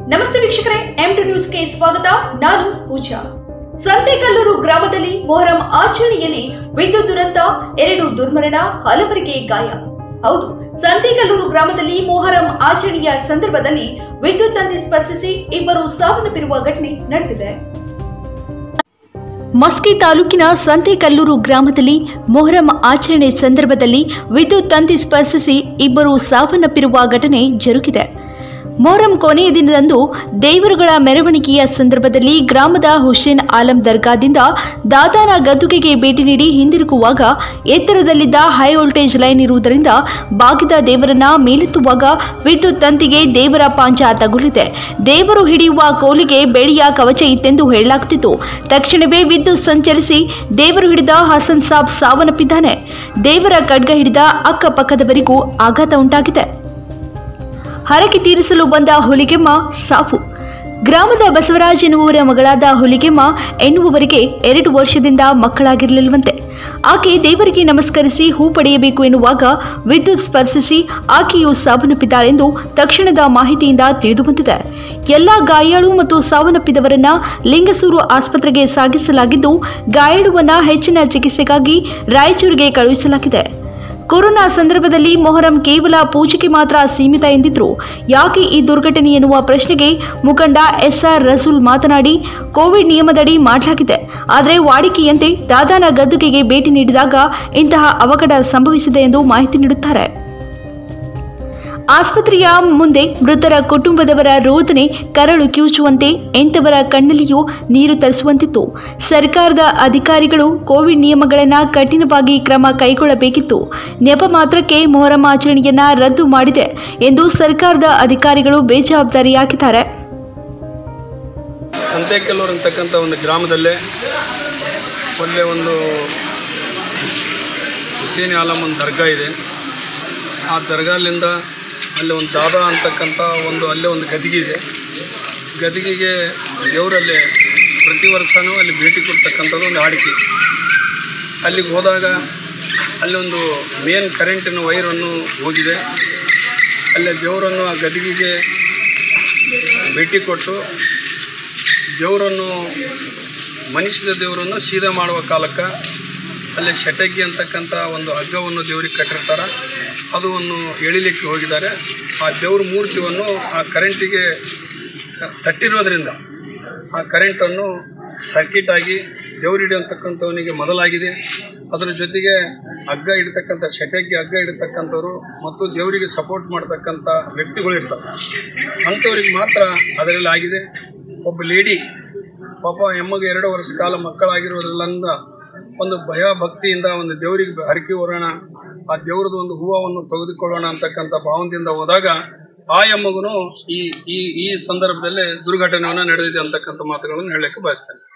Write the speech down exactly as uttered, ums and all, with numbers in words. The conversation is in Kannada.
ನಮಸ್ತೆ ವೀಕ್ಷಕರೇ, ಎಂ ಟು ನ್ಯೂಸ್ಗೆ ಸ್ವಾಗತ. ನಾನು ಪೂಜಾ. ಸಂತೆಕಲ್ಲೂರು ಗ್ರಾಮದಲ್ಲಿ ಮೊಹರಂ ಆಚರಣೆಯಲ್ಲಿ ವಿದ್ಯುತ್ ದುರಂತ, ಎರಡು ದುರ್ಮರಣ, ಹಲವರಿಗೆ ಗಾಯ. ಹೌದು, ಸಂತೆಕಲ್ಲೂರು ಗ್ರಾಮದಲ್ಲಿ ಮೊಹರಂ ಆಚರಣೆಯ ಸಂದರ್ಭದಲ್ಲಿ ವಿದ್ಯುತ್ ತಂತಿ ಸ್ಪರ್ಶಿಸಿ ಇಬ್ಬರು ಸಾವನ್ನಪ್ಪಿರುವ ಘಟನೆ ನಡೆದಿದೆ. ಮಸ್ಕಿ ತಾಲೂಕಿನ ಸಂತೆಕಲ್ಲೂರು ಗ್ರಾಮದಲ್ಲಿ ಮೊಹರಂ ಆಚರಣೆ ಸಂದರ್ಭದಲ್ಲಿ ವಿದ್ಯುತ್ ತಂತಿ ಸ್ಪರ್ಶಿಸಿ ಇಬ್ಬರು ಸಾವನ್ನಪ್ಪಿರುವ ಘಟನೆ ಜರುಗಿದೆ. ಮೊಹರಂ ಕೊನೆಯ ದಿನದಂದು ದೇವರುಗಳ ಮೆರವಣಿಗೆಯ ಸಂದರ್ಭದಲ್ಲಿ ಗ್ರಾಮದ ಹುಸೇನ್ ಆಲಂ ದರ್ಗಾದಿಂದ ದಾದಾನ ಗದ್ದುಗೆಗೆ ಭೇಟಿ ನೀಡಿ ಹಿಂದಿರುಗುವಾಗ ಎತ್ತರದಲ್ಲಿದ್ದ ಹೈ ವೋಲ್ಟೇಜ್ ಲೈನ್ ಇರುವುದರಿಂದ ಬಾಗಿದ ದೇವರನ್ನ ಮೇಲೆತ್ತುವಾಗ ವಿದ್ಯುತ್ ತಂತಿಗೆ ದೇವರ ಪಾಂಚ ತಗುಲಿದೆ. ದೇವರು ಹಿಡಿಯುವ ಕೋಲಿಗೆ ಬೆಳ್ಳಿಯ ಕವಚ ಇತ್ತೆಂದು ಹೇಳಲಾಗುತ್ತಿತ್ತು. ತಕ್ಷಣವೇ ವಿದ್ಯುತ್ ಸಂಚರಿಸಿ ದೇವರು ಹಿಡಿದ ಹಸನ್ ಸಾಬ್ ಸಾವನ್ನಪ್ಪಿದ್ದಾನೆ. ದೇವರ ಖಡ್ಗ ಹಿಡಿದ ಅಕ್ಕಪಕ್ಕದವರಿಗೂ ಆಘಾತ ಉಂಟಾಗಿದೆ. ಹರಕೆ ತೀರಿಸಲು ಬಂದ ಹುಲಿಗೆಮ್ಮ ಸಾವು. ಗ್ರಾಮದ ಬಸವರಾಜ್ ಎನ್ನುವವರ ಮಗಳಾದ ಹುಲಿಗೆಮ್ಮ ಎನ್ನುವವರಿಗೆ ಎರಡು ವರ್ಷದಿಂದ ಮಕ್ಕಳಾಗಿರಲಿಲ್ಲವಂತೆ. ಆಕೆ ದೇವರಿಗೆ ನಮಸ್ಕರಿಸಿ ಹೂ ಪಡೆಯಬೇಕು ಎನ್ನುವಾಗ ವಿದ್ಯುತ್ ಸ್ಪರ್ಶಿಸಿ ಆಕೆಯು ಸಾವನ್ನಪ್ಪಿದ್ದಾಳೆಂದು ತಕ್ಷಣದ ಮಾಹಿತಿಯಿಂದ ತಿಳಿದುಬಂದಿದೆ. ಎಲ್ಲ ಗಾಯಾಳು ಮತ್ತು ಸಾವನ್ನಪ್ಪಿದವರನ್ನ ಲಿಂಗಸೂರು ಆಸ್ಪತ್ರೆಗೆ ಸಾಗಿಸಲಾಗಿದ್ದು, ಗಾಯಾಳುವನ್ನ ಹೆಚ್ಚಿನ ಚಿಕಿತ್ಸೆಗಾಗಿ ರಾಯಚೂರಿಗೆ ಕಳುಹಿಸಲಾಗಿದೆ. ಕೊರೋನಾ ಸಂದರ್ಭದಲ್ಲಿ ಮೊಹರಂ ಕೇವಲ ಪೂಜೆಗೆ ಮಾತ್ರ ಸೀಮಿತ ಎಂದಿದ್ರು. ಯಾಕೆ ಈ ದುರ್ಘಟನೆ ಎನ್ನುವ ಪ್ರಶ್ನೆಗೆ ಮುಖಂಡ ಎಸ್ ಆರ್ ರಸೂಲ್ ಮಾತನಾಡಿ, ಕೋವಿಡ್ ನಿಯಮದಡಿ ಮಾಡಲಾಗಿದೆ. ಆದರೆ ವಾಡಿಕೆಯಂತೆ ದಾದಾನ ಗದ್ದುಗೆಗೆ ಭೇಟಿ ನೀಡಿದಾಗ ಇಂತಹ ಅವಘಡ ಸಂಭವಿಸಿದೆ ಎಂದು ಮಾಹಿತಿ ನೀಡುತ್ತಾರೆ. ಆಸ್ಪತ್ರೆಯ ಮುಂದೆ ಮೃತರ ಕುಟುಂಬದವರ ರೋದನೆ ಕರಳು ಕಿವುಚುವಂತೆ, ಎಂಥವರ ಕಣ್ಣಲ್ಲಿಯೂ ನೀರು ತರಿಸುವಂತಿತ್ತು. ಸರ್ಕಾರದ ಅಧಿಕಾರಿಗಳು ಕೋವಿಡ್ ನಿಯಮಗಳನ್ನು ಕಠಿಣವಾಗಿ ಕ್ರಮ ಕೈಗೊಳ್ಳಬೇಕಿತ್ತು. ನೆಪ ಮಾತ್ರಕ್ಕೆ ಮೊಹರಂ ಆಚರಣೆಯನ್ನ ರದ್ದು ಮಾಡಿದೆ ಎಂದು ಸರ್ಕಾರದ ಅಧಿಕಾರಿಗಳು ಬೇಜವಾಬ್ದಾರಿಯಾಗಿದ್ದಾರೆ. ಸಂತೆಕಲ್ಲೂರು ಅಂತಕ್ಕಂಥ ಒಂದು ಗ್ರಾಮದಲ್ಲೇ ಒಳ್ಳೆ ಒಂದು ಹುಸೇನ್ ಆಲಂ ಒಂದು ದರ್ಗಾ ಇದೆ. ಆ ದರ್ಗಾಲಿಂದ ಅಲ್ಲಿ ಒಂದು ದಾದಾ ಅಂತಕ್ಕಂಥ ಒಂದು ಅಲ್ಲೇ ಒಂದು ಗದಿಗೆ ಇದೆ. ಗದಿಗೆಗೆ ದೇವರಲ್ಲೇ ಪ್ರತಿ ವರ್ಷವೂ ಅಲ್ಲಿ ಭೇಟಿ ಕೊಡ್ತಕ್ಕಂಥದ್ದು ಒಂದು ವಾಡಿಕೆ. ಅಲ್ಲಿಗೆ ಹೋದಾಗ ಅಲ್ಲಿ ಒಂದು ಮೇನ್ ಕರೆಂಟಿನ ವೈರನ್ನು ಹೋಗಿದೆ. ಅಲ್ಲೇ ದೇವರನ್ನು ಆ ಗದಿಗೆಗೆ ಭೇಟಿ ಕೊಟ್ಟು ದೇವರನ್ನು ಮನುಷ್ಯದ ದೇವರನ್ನು ಸೀದಾ ಮಾಡುವ ಕಾಲಕ್ಕೆ ಅಲ್ಲಿ ಶಟಗಿ ಅಂತಕ್ಕಂಥ ಒಂದು ಹಗ್ಗವನ್ನು ದೇವರಿಗೆ ಕಟ್ಟಿರ್ತಾರೆ. ಅದು ಒಂದು ಎಳಿಲಿಕ್ಕೆ ಹೋಗಿದ್ದಾರೆ. ಆ ದೇವ್ರ ಮೂರ್ತಿಯನ್ನು ಆ ಕರೆಂಟಿಗೆ ತಟ್ಟಿರೋದ್ರಿಂದ ಆ ಕರೆಂಟನ್ನು ಸರ್ಕಿಟ್ ಆಗಿ ದೇವ್ರು ಹಿಡಿಯತಕ್ಕಂಥವನಿಗೆ ಮೊದಲಾಗಿದೆ. ಅದರ ಜೊತೆಗೆ ಹಗ್ಗ ಹಿಡಿತಕ್ಕಂಥ ಶಟಗಿ ಹಗ್ಗ ಹಿಡಿತಕ್ಕಂಥವ್ರು ಮತ್ತು ದೇವರಿಗೆ ಸಪೋರ್ಟ್ ಮಾಡ್ತಕ್ಕಂಥ ವ್ಯಕ್ತಿಗಳು ಇರ್ತಾರೆ. ಅಂಥವ್ರಿಗೆ ಮಾತ್ರ ಅದರಲ್ಲಿ ಆಗಿದೆ. ಒಬ್ಬ ಲೇಡಿ ಪಾಪ ಎಮ್ಮಗೆ ಎರಡು ವರ್ಷ ಕಾಲ ಮಕ್ಕಳಾಗಿರೋದ್ರಲ್ಲಿಂದ ಒಂದು ಭಯ ಭಕ್ತಿಯಿಂದ ಒಂದು ದೇವರಿಗೆ ಹರಕೆ ಹೊರೋಣ, ಆ ದೇವ್ರದ್ದು ಒಂದು ಹೂವನ್ನು ತೆಗೆದುಕೊಳ್ಳೋಣ ಅಂತಕ್ಕಂಥ ಭಾವನೆಯಿಂದ ಹೋದಾಗ ಆ ಎಮ್ಮಗೂ ಈ ಈ ಈ ಸಂದರ್ಭದಲ್ಲೇ ದುರ್ಘಟನೆಯನ್ನು ನಡೆದಿದೆ ಅಂತಕ್ಕಂಥ ಮಾತುಗಳನ್ನು ಹೇಳಲಿಕ್ಕೆ ಬಯಸ್ತೇನೆ.